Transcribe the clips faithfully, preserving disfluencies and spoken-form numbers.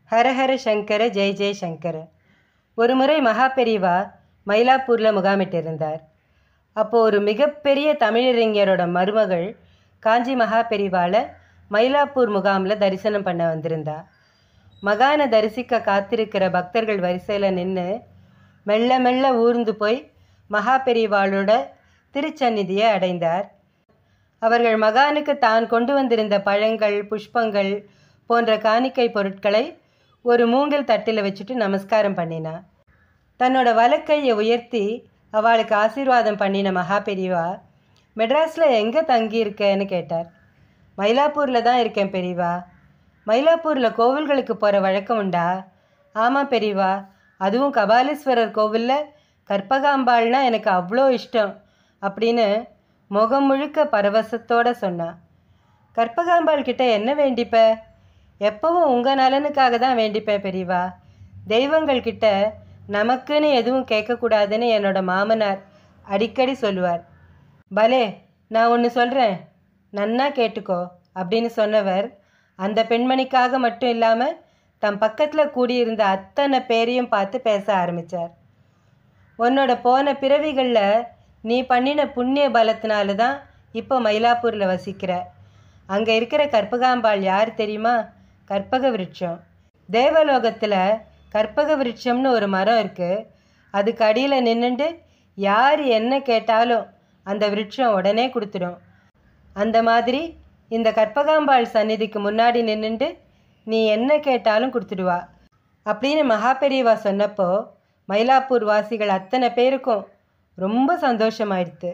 ஹரஹர சங்கர ஜெய் ஜெய் சங்கர. ஒரு முறை மகா பெரிவா மயிலாப்பூரில் முகாமிட்டிருந்தார். அப்போது ஒரு மிகப்பெரிய தமிழறிஞரோட மருமகள் காஞ்சி மகா பெரிவாளை மயிலாப்பூர் முகாமில் தரிசனம் பண்ண வந்திருந்தா. மகானை தரிசிக்க காத்திருக்கிற பக்தர்கள் வரிசையில் நின்று மெல்ல மெல்ல ஊர்ந்து போய் மகா பெரிவாளோட திருச்சந்நிதியை அடைந்தார். அவர்கள் மகானுக்கு தான் கொண்டு வந்திருந்த பழங்கள், புஷ்பங்கள் போன்ற காணிக்கை பொருட்களை ஒரு மூங்கில் தட்டில் வச்சுட்டு நமஸ்காரம் பண்ணினா. தன்னோட வலக்கையை உயர்த்தி அவளுக்கு ஆசீர்வாதம் பண்ணின மகா பெரிவா, மெட்ராஸில் எங்கே தங்கியிருக்கேன்னு கேட்டார். மயிலாப்பூரில் தான் இருக்கேன் பெரிவா. மயிலாப்பூரில் கோவில்களுக்கு போகிற வழக்கம் உண்டா? ஆமாம் பெரிவா, அதுவும் கபாலீஸ்வரர் கோவிலில் கற்பகாம்பாள்னா எனக்கு அவ்வளோ இஷ்டம் அப்படின்னு முகம் முழுக்க பரவசத்தோடு சொன்னான். கற்பகாம்பாள் கிட்ட என்ன வேண்டிப்ப? எப்பவும் உங்கள் நலனுக்காக தான் வேண்டிப்பேன் பெரிவா. தெய்வங்கள் கிட்ட நமக்குன்னு எதுவும் கேட்கக்கூடாதுன்னு என்னோட மாமனார் அடிக்கடி சொல்லுவார். பலே, நான் ஒன்று சொல்கிறேன், நன்னா கேட்டுக்கோ அப்படின்னு சொன்னவர் அந்த பெண்மணிக்காக மட்டும் இல்லாமல் தம் பக்கத்தில் கூடியிருந்த அத்தனை பேரையும் பார்த்து பேச ஆரம்பித்தார். உன்னோட போன பிறவிகளில் நீ பண்ணின புண்ணிய பலத்தினால தான் இப்போ மயிலாப்பூரில் வசிக்கிற. அங்கே இருக்கிற கற்பகாம்பாள் யார் தெரியுமா? கற்பக விருட்சம். தேவலோகத்தில் கற்பக விருட்சம்னு ஒரு மரம் இருக்குது. அதுக்கு அடியில் நின்றுண்டு யார் என்ன கேட்டாலும் அந்த விருட்சம் உடனே கொடுத்துடும். அந்த மாதிரி இந்த கற்பகாம்பாள் சந்நிதிக்கு முன்னாடி நின்றுண்டு நீ என்ன கேட்டாலும் கொடுத்துடுவா அப்படின்னு மகா பெரியவா சொன்னப்போ மயிலாப்பூர் வாசிகள் அத்தனை பேருக்கும் ரொம்ப சந்தோஷமாயிடுத்து.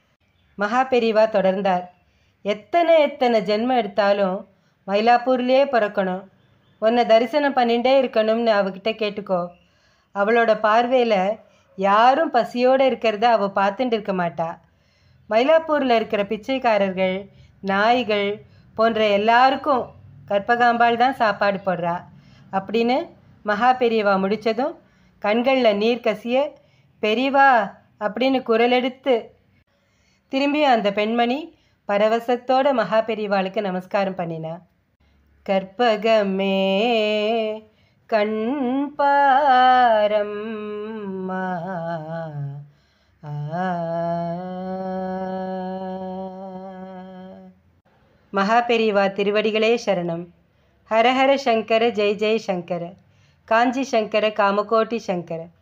மகா பெரியவா தொடர்ந்தார். எத்தனை எத்தனை ஜென்மம் எடுத்தாலும் மயிலாப்பூர்லேயே பிறக்கணும், உன்னை தரிசனம் பண்ணிகிட்டே இருக்கணும்னு அவகிட்ட கேட்டுக்கோ. அவளோட பார்வையில் யாரும் பசியோடு இருக்கிறத அவள் பார்த்துட்டு இருக்க மாட்டா. மயிலாப்பூரில் இருக்கிற பிச்சைக்காரர்கள், நாய்கள் போன்ற எல்லாருக்கும் கற்பகாம்பாள் தான் சாப்பாடு போடுறா அப்படின்னு மகா பெரியவா முடித்ததும் கண்களில் நீர் கசிய பெரியவா அப்படின்னு குரல் எடுத்து திரும்பி அந்த பெண்மணி பரவசத்தோட மகா பெரியவாளுக்கு நமஸ்காரம் பண்ணினா. கற்பகமே கண் பாரம்மா, மகா பெரியவா திருவடிகளே சரணம். ஹரஹர சங்கர ஜெய் ஜெய் சங்கர. காஞ்சி சங்கர காமகோட்டி சங்கர.